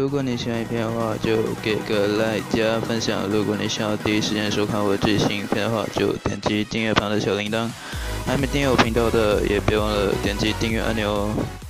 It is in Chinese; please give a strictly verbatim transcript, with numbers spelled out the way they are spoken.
如果你喜欢影片的话，就给个 like 加分享。如果你想要第一时间收看我最新影片的话，就点击订阅旁的小铃铛。还没订阅我频道的，也别忘了点击订阅按钮哦。